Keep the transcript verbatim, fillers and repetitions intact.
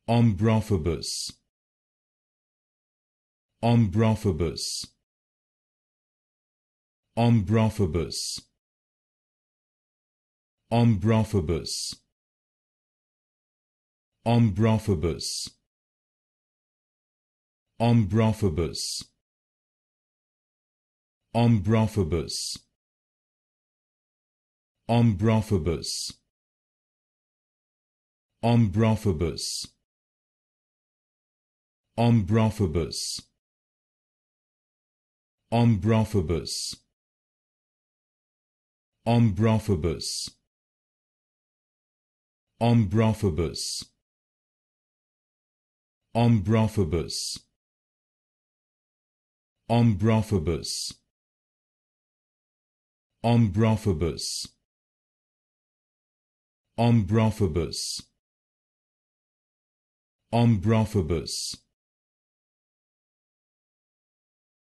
Ombrophobous, Ombrophobous, Ombrophobous, Ombrophobous, Ombrophobous, Ombrophobous, Ombrophobous, Ombrophobous, Ombrophobous, Ombrophobous, Ombrophobous, Ombrophobous, Ombrophobous, Ombrophobous, Ombrophobous, Ombrophobous, Ombrophobous, Ombrophobous,